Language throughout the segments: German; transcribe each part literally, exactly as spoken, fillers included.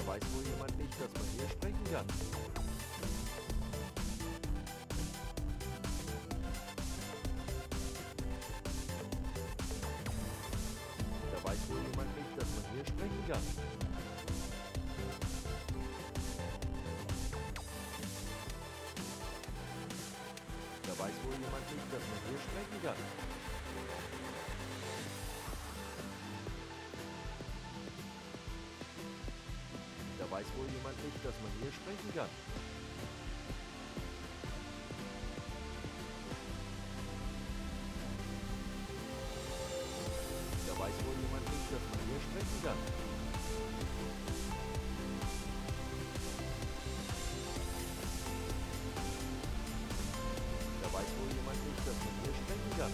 weiß wohl jemand nicht, dass man hier sprechen kann. Da weiß wohl jemand nicht, dass man hier sprechen kann. Da weiß wohl jemand nicht, dass man hier sprechen kann. Da weiß wohl jemand nicht, dass man hier sprechen kann. Da weiß wohl jemand nicht, dass man hier sprechen kann. Da weiß wohl jemand nicht, dass man hier sprechen kann.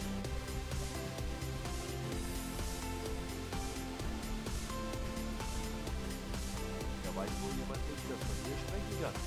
Da weiß wohl jemand nicht, dass man hier sprechen kann.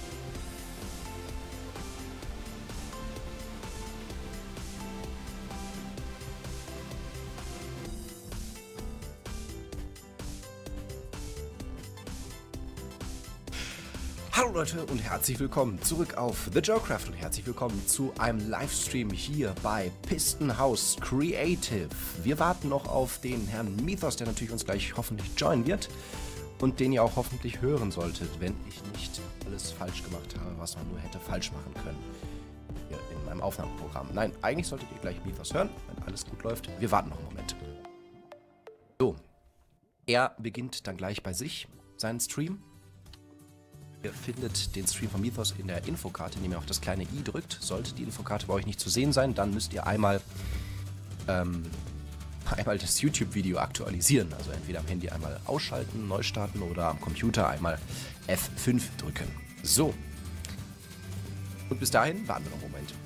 Hallo Leute und herzlich willkommen zurück auf The Joecraft und herzlich willkommen zu einem Livestream hier bei Piston House Creative. Wir warten noch auf den Herrn Mythos, der natürlich uns gleich hoffentlich joinen wird und den ihr auch hoffentlich hören solltet, wenn ich nicht alles falsch gemacht habe, was man nur hätte falsch machen können hier in meinem Aufnahmeprogramm. Nein, eigentlich solltet ihr gleich Mythos hören, wenn alles gut läuft. Wir warten noch einen Moment. So, er beginnt dann gleich bei sich seinen Stream. Ihr findet den Stream von Mythos in der Infokarte, indem ihr auf das kleine i drückt. Sollte die Infokarte bei euch nicht zu sehen sein, dann müsst ihr einmal, ähm, einmal das YouTube-Video aktualisieren. Also entweder am Handy einmal ausschalten, neu starten oder am Computer einmal F fünf drücken. So. Und bis dahin warten wir noch einen Moment.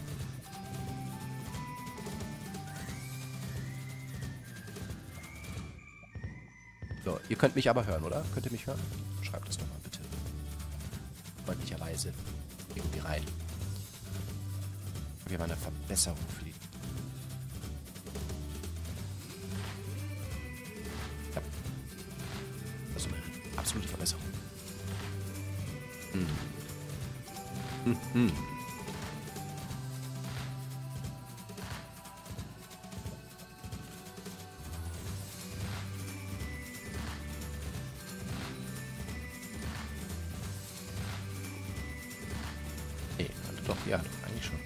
So, ihr könnt mich aber hören, oder? Könnt ihr mich hören? Schreibt das doch mal bitte. Freundlicherweise irgendwie rein. Wir haben eine Verbesserung für die. Ja. Also eine absolute Verbesserung. Hm. Hm, hm. Doch, ja, doch, eigentlich schon.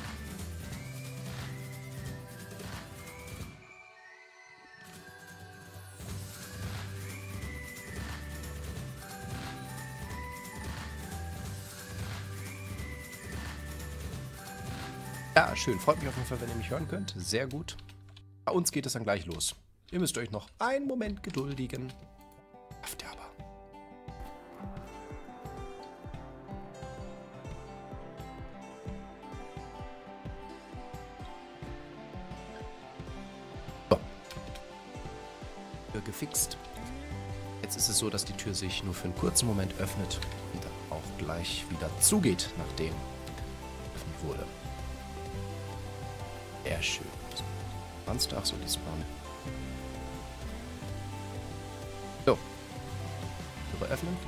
Ja, schön. Freut mich auf jeden Fall, wenn ihr mich hören könnt. Sehr gut. Bei uns geht es dann gleich los. Ihr müsst euch noch einen Moment geduldigen. Schafft ihr aber. Gefixt. Jetzt ist es so, dass die Tür sich nur für einen kurzen Moment öffnet und dann auch gleich wieder zugeht, nachdem geöffnet wurde. Sehr schön. Ach so, die Spawn. So. Tür öffnen.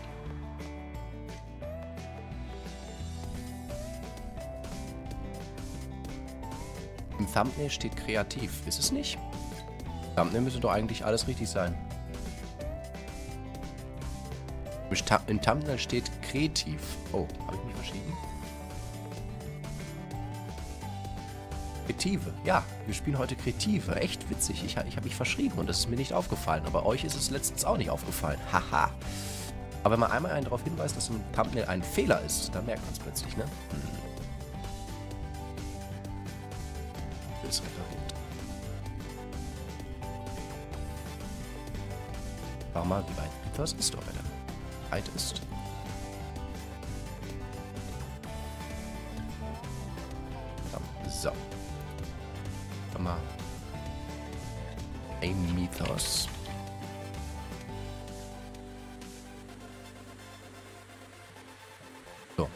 Im Thumbnail steht kreativ. Ist es nicht? Thumbnail müsste doch eigentlich alles richtig sein. Im Thumbnail steht kreativ. Oh, habe ich mich verschrieben? Kreative. Ja, wir spielen heute Kreative. Echt witzig. Ich, ich habe mich verschrieben und das ist mir nicht aufgefallen. Aber euch ist es letztens auch nicht aufgefallen. Haha. Aber wenn man einmal einen darauf hinweist, dass im Thumbnail ein Fehler ist, dann merkt man es plötzlich, ne? Hm. Das repariert. Schau mal, wie weit das ist, doch, wenn er weit ist. So. Schau mal. Ein Mythos. So.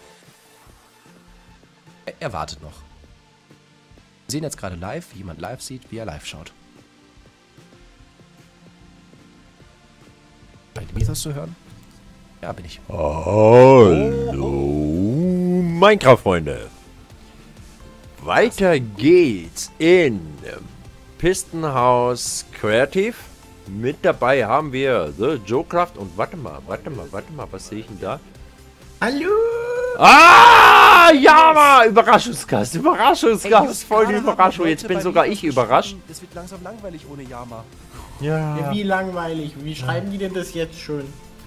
Er, er wartet noch. Wir sehen jetzt gerade live, wie jemand live sieht, wie er live schaut. Mythos zu hören? Ja, bin ich. Hallo, Minecraft-Freunde. Weiter geht's in Pistenhaus Creative. Mit dabei haben wir The Joecraft und warte mal, warte mal, warte mal, was sehe ich denn da? Hallo! Ah, ja, mal, Überraschungsgast, Überraschungsgast, voll die Überraschung. Jetzt bin sogar ich überrascht. Es wird langsam langweilig ohne Yama. Ja, Ja. wie langweilig. Wie schreiben die denn das jetzt schon?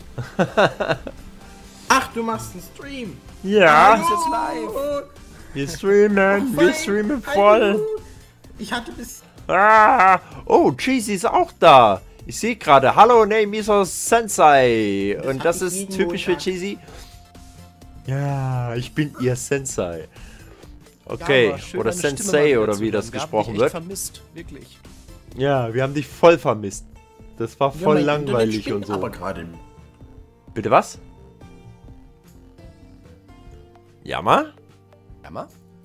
Ach, du machst einen Stream. Ja, ist jetzt live. wir streamen, wir streamen voll. Hallo. Ich hatte bis... Ah, oh, Cheesy ist auch da. Ich sehe gerade, hallo, name is Sensei. Das Und hab das ich ist jeden typisch für Montag. Cheesy. Ja, ich bin ihr Sensei. Okay, Yama, schön, oder deine Stimme mal Sensei wieder oder zu wie hören. das Wir haben gesprochen dich echt wird. vermisst, wirklich. Ja, wir haben dich voll vermisst. Das war Ja, voll mein Internet langweilig spinnt und so. Aber gerade. Bitte was? Yama? Yama?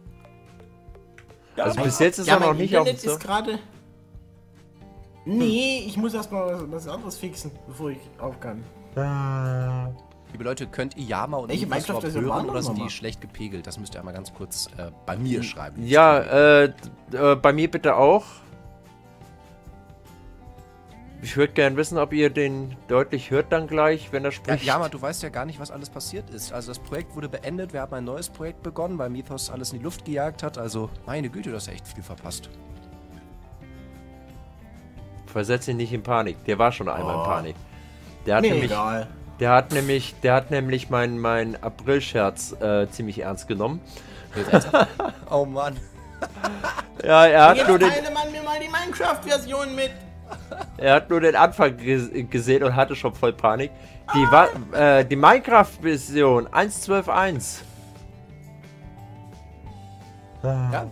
Also mein- bis jetzt ist ja, er noch mein nicht auf dem Internet ist Server. gerade... Nee, ich muss erstmal was, was anderes fixen, bevor ich auf kann. Ah. Liebe Leute, könnt ihr Yama und Welche Mythos Minecraft überhaupt ist ja hören Wahnsinn, oder sind die Mama? schlecht gepegelt? Das müsst ihr einmal ganz kurz äh, bei mir schreiben. Ja, äh, d- äh, bei mir bitte auch. Ich würde gern wissen, ob ihr den deutlich hört dann gleich, wenn er Ja, spricht. Yama, du weißt ja gar nicht, was alles passiert ist. Also das Projekt wurde beendet, wir haben ein neues Projekt begonnen, weil Mythos alles in die Luft gejagt hat. Also, meine Güte, du hast ja echt viel verpasst. Versetz ihn nicht in Panik. Der war schon einmal Oh. in Panik. Der hat Mir nämlich, egal. der hat nämlich, der hat nämlich mein, mein April-Scherz äh, ziemlich ernst genommen. Oh Mann. Ja, er hat Jetzt nur den, teile man mir mal die Minecraft-Version mit. er hat nur den Anfang ges gesehen und hatte schon voll Panik. Die, Wa- äh, die Minecraft-Version eins Punkt zwölf Punkt eins. Ja.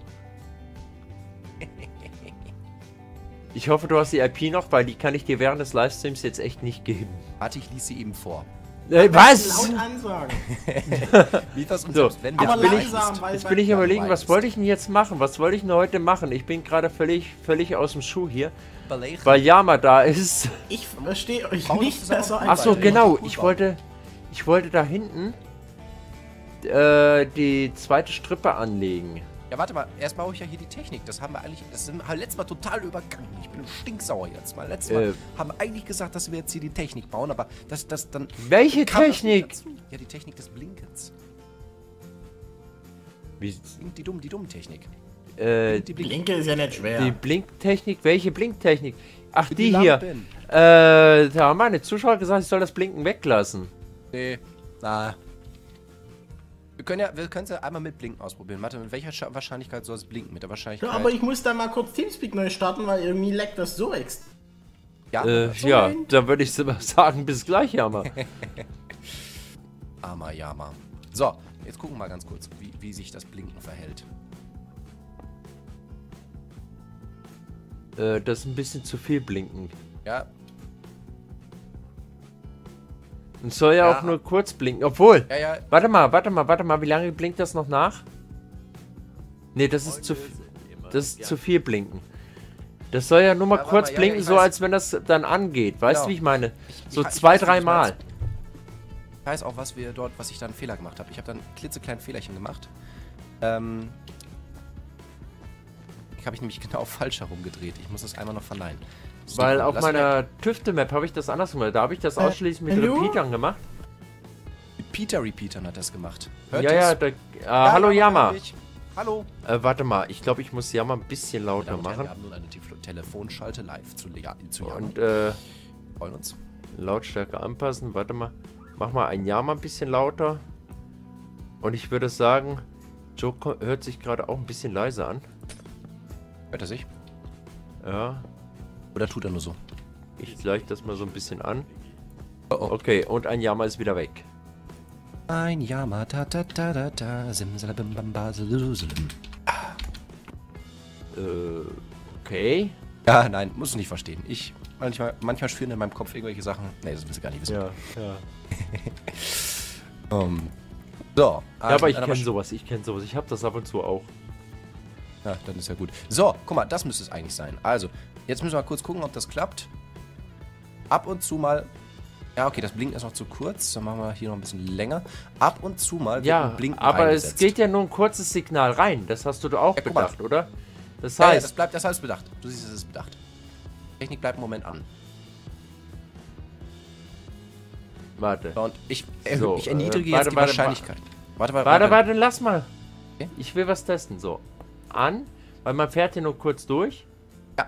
Ich hoffe, du hast die I P noch, weil die kann ich dir während des Livestreams jetzt echt nicht geben. Warte, ich lese sie ihm vor. Äh, was? Laut ansagen. Mythos und So, selbst wenn Aber der bin Plan ich- langsam, ist, weil... Jetzt bin ich Ja, überlegen, du was weißt. wollte ich denn jetzt machen? Was wollte ich denn heute machen? Ich bin gerade völlig, völlig aus dem Schuh hier, Überlegen. weil Yama da ist. Ich verstehe euch Bau doch nicht zusammen besser auf Ach so, Weil- genau. Gut Ich bauen. wollte, ich wollte da hinten äh, die zweite Strippe anlegen. Ja, warte mal, erst baue ich ja hier die Technik. Das haben wir eigentlich, das sind wir letztes Mal total übergangen. Ich bin stinksauer jetzt mal. Letztes Mal Äh. haben wir eigentlich gesagt, dass wir jetzt hier die Technik bauen, aber das, das dann. Welche kam das nicht Technik? dazu. Ja, die Technik des Blinkens. Wie, Die dumm, die dumm Technik. äh, Die Blink. Blinke ist ja nicht schwer. die Blinktechnik? Welche Blinktechnik? Ach, Für die, die hier. Lampen. Äh, da haben meine Zuschauer gesagt, ich soll das Blinken weglassen. Nee. Na. Wir können ja, wir können es ja einmal mit Blinken ausprobieren. Warte, mit welcher Scha Wahrscheinlichkeit soll es blinken? Mit der Wahrscheinlichkeit. Ja, aber ich muss da mal kurz Teamspeak neu starten, weil irgendwie leckt das so extra. Ja, Äh, so ja, ein dann würde ich sagen, bis gleich, Yama. Armer Yama. So, jetzt gucken wir mal ganz kurz, wie, wie sich das Blinken verhält. äh, das ist ein bisschen zu viel Blinken. Ja, Und soll ja, Ja. auch nur kurz blinken. Obwohl, ja, ja. warte mal, warte mal, warte mal, wie lange blinkt das noch nach? Nee, das ist zu, das ist zu viel blinken. Das soll ja nur mal Ja, warte kurz mal, ja, blinken, ja, ich so weiß. als wenn das dann angeht. Weißt du, Genau. wie ich meine? So ich- ich zwei, weiß, was drei du Mal. meinst. Ich weiß auch, was wir dort, was ich da einen Fehler gemacht habe. Ich habe dann ein klitzekleinen Fehlerchen gemacht. Ähm. Ich habe mich nämlich genau falsch herumgedreht. Ich muss das einmal noch verleihen. So, Weil komm, auf lass weg. meiner Tüfte-Map habe ich das anders gemacht. Da habe ich das ausschließlich mit hallo? Repeatern gemacht. Mit Peter Repeatern hat das gemacht. Ja, Hört ja, ihr's? da, äh, hallo Yama. hör ich. Hallo. Äh, warte mal, ich glaube, ich muss Yama ein bisschen lauter Damen und Herren, machen. wir haben nun eine Telefo- Telefonschalte live zu, ja, zu Yama. Und äh, freuen uns. Lautstärke anpassen. Warte mal. Mach mal ein Yama ein bisschen lauter. Und ich würde sagen, Joe ko- hört sich gerade auch ein bisschen leise an. Hört er sich? Ja, Oder tut er nur so? ich gleiche das mal so ein bisschen an. Oh, oh. Okay, und ein Yama ist wieder weg. Ein Yama, ta ta ta ta ta, simsalabim bamba salusalim. Äh, okay. Ja, nein, musst du nicht verstehen. Ich, manchmal, manchmal schwirren in meinem Kopf irgendwelche Sachen. Nee, das willst du gar nicht wissen. Ja, ja. Ähm, so. Ja, aber ich dann kenne sch- sowas, ich kenne sowas. Ich habe das ab und zu auch. Ja, dann ist ja gut. So, guck mal, das müsste es eigentlich sein. Also, jetzt müssen wir mal kurz gucken, ob das klappt. Ab und zu mal Ja, okay, das Blinken ist noch zu kurz. Dann machen wir hier noch ein bisschen länger. Ab und zu mal wird Ja, ein Blinken aber es eingesetzt. geht ja nur ein kurzes Signal rein. Das hast du doch auch Ja, guck mal. bedacht, oder? Das Ja, ja, heißt, das bleibt, das heißt bedacht. Du siehst, es ist bedacht. Technik bleibt im Moment an. warte. So, und ich, erhö- So, ich erniedrige äh, jetzt warte, die warte, Wahrscheinlichkeit. Warte, warte, Warte, warte, lass mal. Okay. Ich will was testen. So, an, weil man fährt hier nur kurz durch. Ja.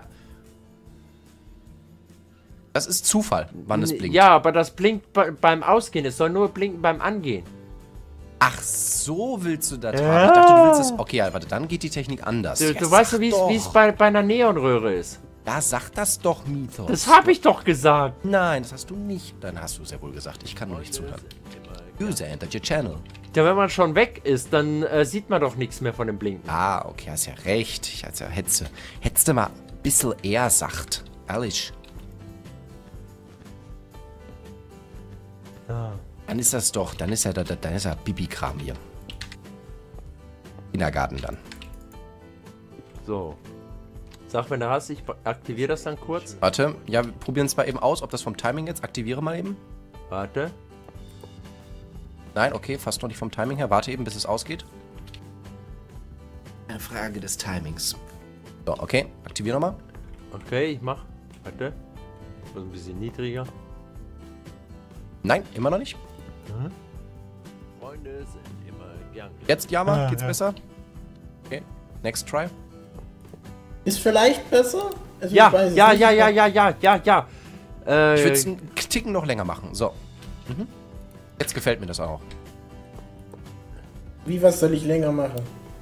Das ist Zufall, wann es blinkt. Ja, aber das blinkt be beim Ausgehen. Es soll nur blinken beim Angehen. Ach, so willst du das Ja. haben. Ich dachte, du willst das... Okay, ja, warte, dann geht die Technik anders. Du, Ja, du weißt ja, sag wie doch. es bei, bei einer Neonröhre ist. Ja, sag das doch, Mythos. Das habe ich doch gesagt. Nein, das hast du nicht. Dann hast du sehr wohl gesagt. Ich kann nur nicht zuhören. User entered your channel. Ja, wenn man schon weg ist, dann äh, sieht man doch nichts mehr von dem Blinken. Ah, okay, hast ja recht. Ich hätte ja, hättest, du- hättest du mal ein bisschen eher sagt. Ehrlich. Ah. Dann ist das doch, dann ist ja, da- da- dann ist ja Bibi-Kram hier. Kindergarten dann. So. Sag, wenn du hast, ich aktiviere das dann kurz. Warte, ja, wir probieren es mal eben aus, ob das vom Timing jetzt. Aktiviere mal eben. Warte. Nein, okay, fast noch nicht vom Timing her. Warte eben, bis es ausgeht. Eine Frage des Timings. So, okay, aktiviere nochmal. Okay, ich mach. Warte. Das ist ein bisschen niedriger. Nein, immer noch nicht. Freunde sind immer gern. Jetzt, Jama, Ah, geht's ja. besser? Okay, next try. Ist vielleicht besser? Also Ja, ich weiß es ja, nicht. ja, ja, ja, ja, ja, ja. Äh, Ich würde es einen Ticken noch länger machen. So. Mhm. Jetzt gefällt mir das auch. Wie, was soll ich länger machen?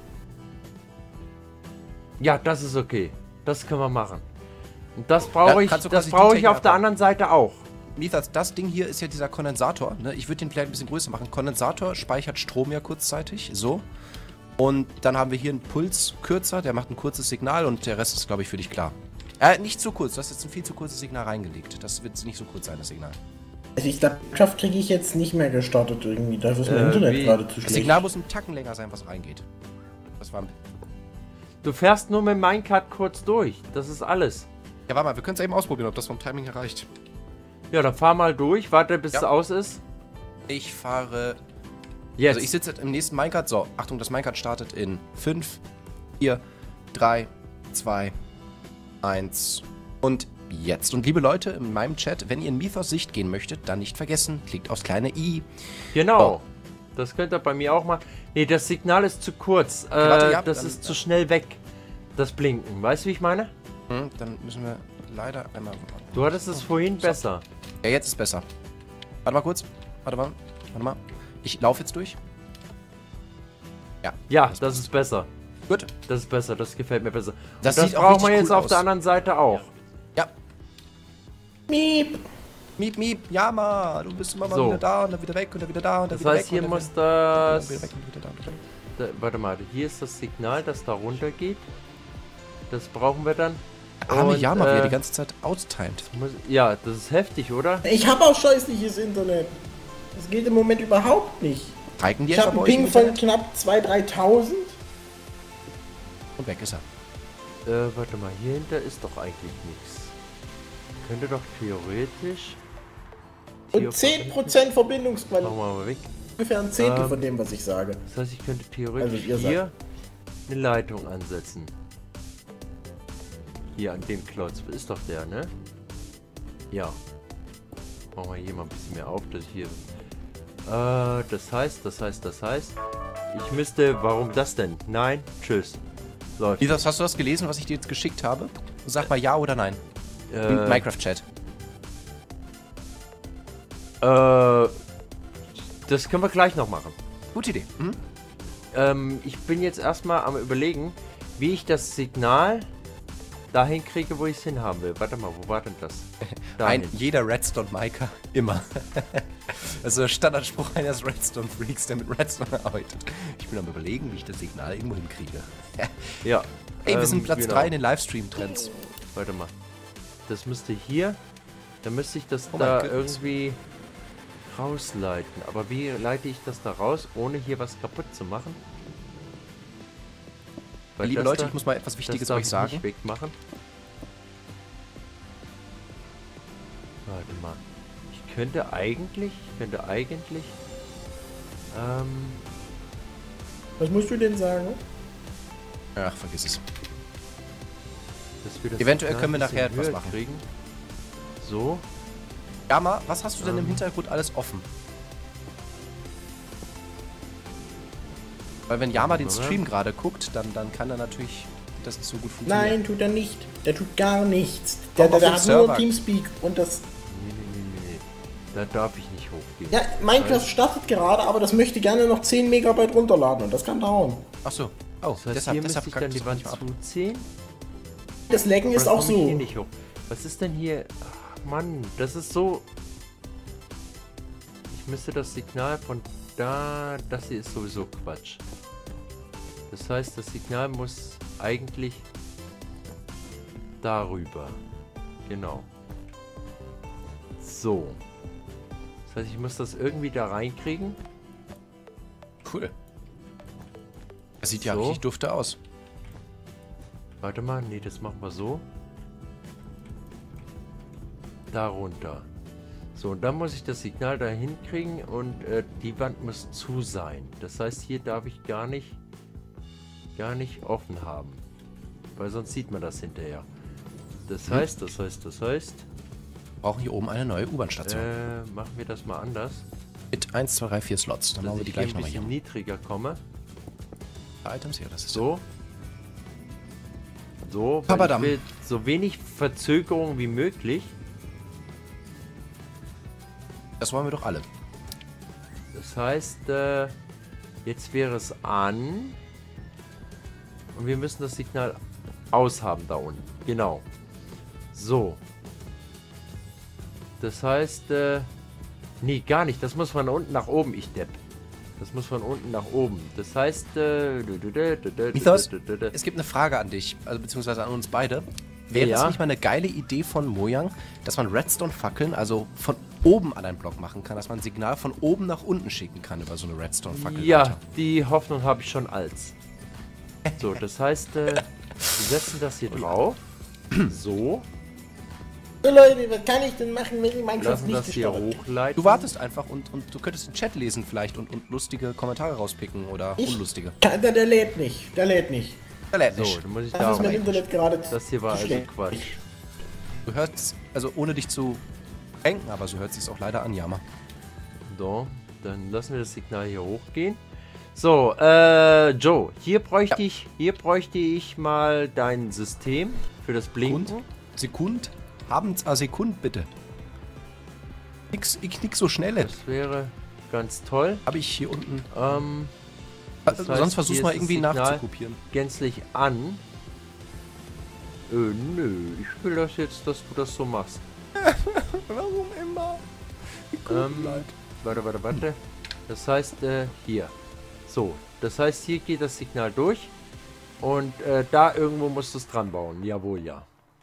ja, das ist okay. Das können wir machen. Und das brauche Ja, ich, kannst du das quasi die brauche ich Technik auf der abbauen. anderen Seite auch. Mithas, das Ding hier ist ja dieser Kondensator. Ne? Ich würde den vielleicht ein bisschen größer machen. Kondensator speichert Strom ja kurzzeitig. So. Und dann haben wir hier einen Puls kürzer. Der macht ein kurzes Signal und der Rest ist, glaube ich, für dich klar. Äh, nicht zu kurz. Du hast jetzt ein viel zu kurzes Signal reingelegt. Das wird nicht so kurz sein, das Signal. Also ich glaube, Kraft kriege ich jetzt nicht mehr gestartet irgendwie. Dafür ist mein Äh, Internet wie? gerade zu Das schlecht. Signal muss einen Tacken länger sein, was reingeht. Das war ein... Du fährst nur mit Minecart kurz durch. Das ist alles. Ja, warte mal. Wir können es eben ausprobieren, ob das vom Timing her reicht. Ja, dann fahr mal durch. Warte, bis Ja. es aus ist. Ich fahre... Jetzt. Also ich sitze im nächsten Minecart. So, Achtung, das Minecart startet in fünf, vier, drei, zwei, eins und jetzt. Und liebe Leute in meinem Chat, wenn ihr in Mythos Sicht gehen möchtet, dann nicht vergessen, klickt aufs kleine i. Genau. Oh. Das könnt ihr bei mir auch mal. Nee, das Signal ist zu kurz. äh, warte, ja, das dann- ist zu schnell weg. Das Blinken. Weißt du, wie ich meine? Hm, dann müssen wir leider einmal... Du hattest es vorhin besser. Ja, jetzt ist besser. Warte mal kurz. Warte mal. Warte mal. Ich laufe jetzt durch. Ja. Ja, das ist besser. Gut. Das ist besser. Das gefällt mir besser. Das Und das sieht auch brauchen richtig wir jetzt cool auf aus. der anderen Seite auch. Ja. Miep. Miep, miep. Ja, ma. Du bist immer mal So. wieder da und dann wieder weg und dann wieder da und dann Das wieder heißt, weg. hier und dann muss wieder, das... wieder weg und wieder da und wieder weg. Da, warte mal, hier ist das Signal, das da runter geht. Das brauchen wir dann. Arme Und, Yama, wie er äh, die ganze Zeit outtimed. Muss, ja, das ist heftig, oder? Ich habe auch scheußliches Internet. Das geht im Moment überhaupt nicht. Reiken die Ich etwa habe bei einen euch im Ping von Internet? knapp zweitausend, dreitausend. Und weg ist er. Äh, warte mal, hier hinter ist doch eigentlich nichts. Könnte doch theoretisch... Und zehn Prozent Verbindungsqualität. Machen wir mal weg. Ungefähr ein Zehntel Ähm, von dem, was ich sage. Das heißt, ich könnte theoretisch Also ihr hier eine Leitung ansetzen. Hier an dem Klotz. Ist doch der, ne? Ja. Machen wir hier mal ein bisschen mehr auf, dass ich hier... Äh, das heißt, das heißt, das heißt... Ich müsste... Warum das denn? Nein? Tschüss. Läuft. Lisa, hast du das gelesen, was ich dir jetzt geschickt habe? Sag mal ja oder nein. Im Äh, Minecraft-Chat. äh, das können wir gleich noch machen. Gute Idee. Mhm. Ähm, ich bin jetzt erstmal am überlegen, wie ich das Signal dahin kriege, wo ich es hinhaben will. Warte mal, wo war denn das? Ein, Dahin. jeder Redstone-Miker. Immer. Also der Standardspruch eines Redstone-Freaks, der mit Redstone arbeitet. Ich bin am überlegen, wie ich das Signal irgendwo hinkriege. Ja. Ey, wir ähm, sind Platz genau. drei in den Livestream-Trends. Warte mal. Das müsste hier. Da müsste ich das Oh mein da Goodness. irgendwie rausleiten. Aber wie leite ich das da raus, ohne hier was kaputt zu machen? Weil Liebe das Leute, da- ich muss mal etwas das Wichtiges darf euch ich sagen. nicht wegmachen. Warte mal. Ich könnte eigentlich, ich könnte eigentlich, ähm, Was musst du denn sagen? Ach, vergiss es. dass wir das Eventuell Signal können wir ein bisschen nachher etwas höher machen. Kriegen. So. Yama, was hast du denn im Ähm. Hintergrund alles offen? Weil wenn Yama den Stream gerade guckt, dann, dann kann er natürlich das nicht so gut funktionieren. Nein, tut er nicht. Der tut gar nichts. Komm Der, der, auf der den hat Server. nur Teamspeak und das... Nee, nee, nee, nee, nee. Da darf ich nicht hochgehen. Ja, Minecraft startet gerade, aber das möchte gerne noch zehn Megabyte runterladen und das kann dauern. Ach so. Oh, Das heißt, deshalb, hier deshalb müsste ich kackt dann die es Wand manchmal ab. zuziehen. Das Lecken ist Oder auch komm ich hier so. nicht hoch? Was ist denn hier? Ach, Mann, das ist so... Ich müsste das Signal von da... Das hier ist sowieso Quatsch. Das heißt, das Signal muss eigentlich darüber. Genau. So. Das heißt, ich muss das irgendwie da reinkriegen. Cool. Das sieht ja So. richtig dufte aus. Warte mal, nee, das machen wir so. Darunter. So, und dann muss ich das Signal da hinkriegen und äh, die Wand muss zu sein. Das heißt, hier darf ich gar nicht, gar nicht offen haben. Weil sonst sieht man das hinterher. Das heißt, das heißt, das heißt, Wir brauchen hier oben eine neue U-Bahn-Station. äh, machen wir das mal anders. Mit eins, zwei, drei, vier Slots. Dann Dass machen wir die ich hier gleich ein nochmal hier. bisschen niedriger komme. Items hier, das ist So. So, weil ich Papadam. will so wenig Verzögerung wie möglich. Das wollen wir doch alle. Das heißt, äh, jetzt wäre es an. Und wir müssen das Signal aushaben da unten. Genau. So. Das heißt, äh, nee, gar nicht. Das muss von unten nach oben, ich Depp. Das muss von unten nach oben. Das heißt, äh, Mythos, es gibt eine Frage an dich, also beziehungsweise an uns beide. Wäre es Ja. nicht mal eine geile Idee von Mojang, dass man Redstone-Fackeln, also von oben an einen Block machen kann, dass man ein Signal von oben nach unten schicken kann über so eine Redstone-Fackel? Ja, die Hoffnung habe ich schon als. So, das heißt, äh, wir setzen das hier drauf. So. So Leute, was kann ich denn machen, wenn die Minecraft Lassen nicht das hier gestartet? hochleiten. Du wartest einfach und, und du könntest den Chat lesen vielleicht und, und lustige Kommentare rauspicken oder Ich- unlustige. Kann- Der, der lädt nicht. Der lädt nicht. Der lädt So, nicht. dann muss ich Das da ist mein rein. Internet gerade. Das hier war zu also schlecht. Quatsch. Du hörst, also ohne dich zu denken, aber so hört sich auch leider an, Yama. So, dann lassen wir das Signal hier hochgehen. So, äh, Joe, hier bräuchte Ja. ich, hier bräuchte ich mal dein System für das Blinken. Sekund? Habens a Sekund, bitte. Nix, ich nix so schnelle. Das wäre ganz toll. Habe ich hier unten. Ähm, das Also, heißt, sonst versuch's hier mal ist das irgendwie Signal nachzukopieren. gänzlich an. Äh, nö, ich will das jetzt, dass du das so machst. Warum immer? Ähm, warte, warte, warte. Das heißt, äh, hier. So, das heißt, hier geht das Signal durch. Und äh, da irgendwo musst du es dran bauen. Jawohl, ja.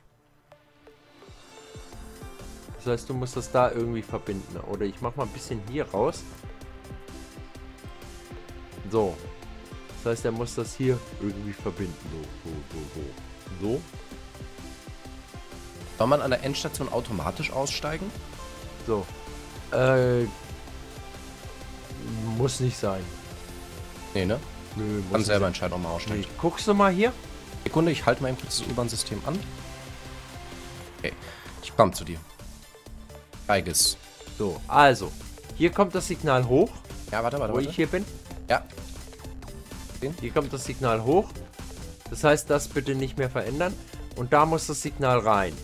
Das heißt, du musst das da irgendwie verbinden. Oder ich mach mal ein bisschen hier raus. So. Das heißt, er muss das hier irgendwie verbinden. So, so, so, so. So. Soll man an der Endstation automatisch aussteigen? So. Äh. Muss nicht sein. Nee, ne? Nö, muss Kann nicht selber sein. entscheiden, ob man aussteigt. Nee, guckst du mal hier? Sekunde, ich halte mal eben kurz das U-Bahn-System an. Okay, ich komme zu dir. Eiges. So, also. Hier kommt das Signal hoch, Ja, warte, warte, wo warte. ich hier bin. Ja, Hier kommt das Signal hoch. Das heißt, das bitte nicht mehr verändern. Und da muss das Signal rein.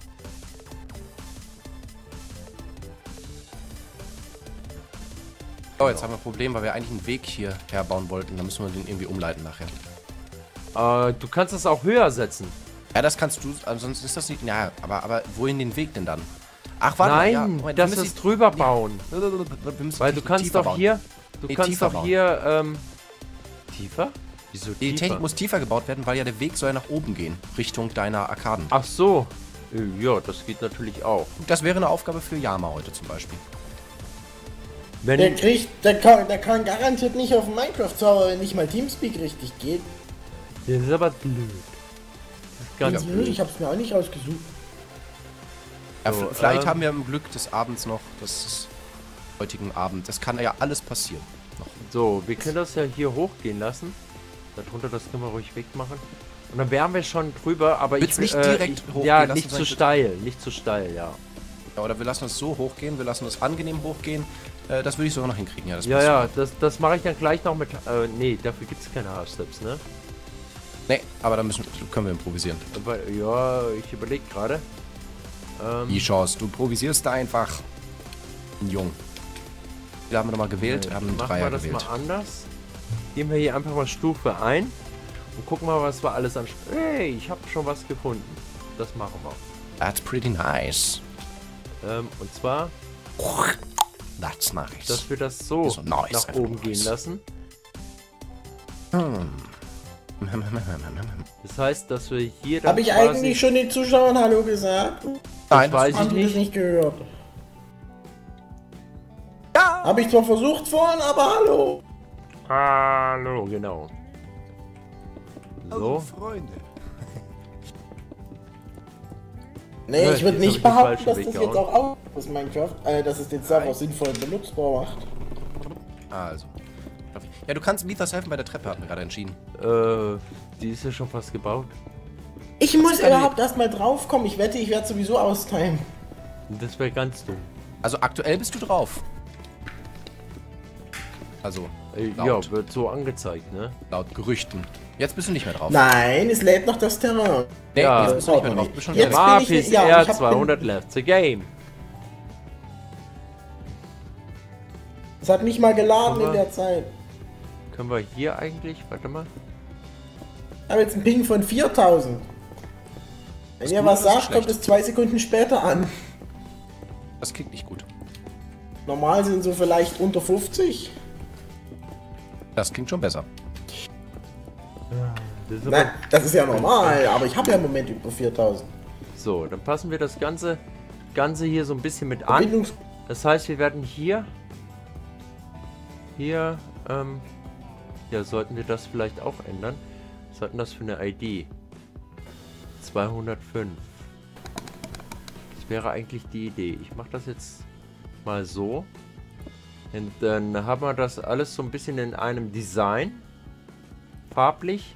oh, jetzt haben wir ein Problem, weil wir eigentlich einen Weg hier herbauen wollten. Da müssen wir den irgendwie umleiten nachher. Äh, du kannst es auch höher setzen. Ja, das kannst du, also sonst ist das nicht. Ja, aber, aber wohin den Weg denn dann? Ach, warte Nein, mal, ja, Moment, wir das müssen ist die- drüber bauen. Wir müssen Weil die du kannst tiefer doch bauen. hier... Du Nee, kannst tiefer doch bauen. hier, ähm... Tiefer? Wieso Die tiefer? Technik muss tiefer gebaut werden, weil ja der Weg soll ja nach oben gehen, Richtung deiner Arkaden. Ach so. Äh, Ja, das geht natürlich auch. Das wäre eine Aufgabe für Yama heute zum Beispiel. Wenn... Der kriegt, der kann, der kann garantiert nicht auf dem Minecraft-Server, wenn nicht mal Teamspeak richtig geht. Das ist aber blöd. Das ist ganz Nö, blöd. ich hab's mir auch nicht ausgesucht. Ja, So, vielleicht ähm, haben wir im Glück des Abends noch, des heutigen Abend. Das kann ja alles passieren. Noch. So, wir können das ja hier hochgehen lassen. Darunter, das können wir ruhig wegmachen. Und dann wären wir schon drüber, aber Willst ich nicht direkt ich, hochgehen Ja, lassen, nicht zu sondern- steil, nicht zu steil, ja. Ja, oder wir lassen es so hochgehen, wir lassen es angenehm hochgehen. Äh, das würde ich sogar noch hinkriegen, ja. Das Ja, passt ja, schon. das, das mache ich dann gleich noch mit. Äh, nee, dafür gibt es keine Half-Steps, ne? Nee, aber da müssen, können wir improvisieren. Aber, ja, ich überlege gerade. Ähm, Die Chance, du improvisierst da einfach. Jung. Wir haben wir nochmal gewählt, wir haben einen machen Dreier wir das gewählt. mal anders. Gehen wir hier einfach mal Stufe ein und gucken mal, was wir alles an. Hey, ich habe schon was gefunden. Das machen wir. That's pretty nice. Ähm, und zwar, That's nice. dass wir das so Ist so nice, nach einfach oben nice. gehen lassen. Hm. Das heißt, dass wir hier dann Habe ich quasi- eigentlich schon den Zuschauern Hallo gesagt? Nein, weiß Haben ich die das nicht. nicht gehört? Ja! Habe ich zwar versucht vorhin, aber hallo! Hallo, genau. So. Freunde. Nee, Ja, ich würde jetzt nicht hab ich den behaupten, falschen dass Weg das jetzt gehauen. auch aus ist Minecraft, äh, dass es den Server sinnvoll benutzbar macht. Also. Ja, du kannst Mythos helfen bei der Treppe, hatten wir gerade entschieden. Äh, die ist ja schon fast gebaut. Ich muss kann überhaupt erstmal draufkommen. Ich wette, ich werde sowieso austimen. Das wäre ganz dumm. Also aktuell bist du drauf. Also, Äh, laut, ja, wird so angezeigt, ne? laut Gerüchten. Jetzt bist du nicht mehr drauf. Nein, es lädt noch das Terrain. Nee, Ja. jetzt bist du nicht mehr Äh, drauf. Du bist schon Jetzt wieder bin Ah, ich P nicht- C ja, ich R hab- zweihundert left the game. Es hat nicht mal geladen Guck mal. in der Zeit. Können wir hier eigentlich, warte mal. Ich habe jetzt einen Ping von viertausend. Wenn Ist ihr gut was oder ist sagt, kommt schlecht? es zwei Sekunden später an. Das klingt nicht gut. Normal sind so vielleicht unter fünfzig. Das klingt schon besser. Das ist aber- Nein, das ist ja normal, aber ich habe ja im Moment über viertausend. So, dann passen wir das Ganze, Ganze hier so ein bisschen mit an. Verbindungs Das heißt, wir werden hier, hier, ähm, ja, sollten wir das vielleicht auch ändern. Was hat denn das für eine I D? zweihundertfünf. Das wäre eigentlich die Idee. Ich mache das jetzt mal so. Und dann haben wir das alles so ein bisschen in einem Design. Farblich.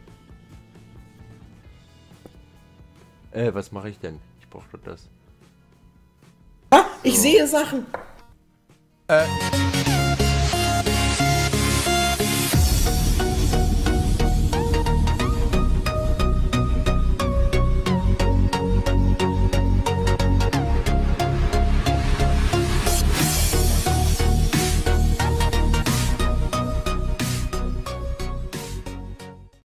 Äh, was mache ich denn? Ich brauche das. Ah, ich sehe Sachen. Äh,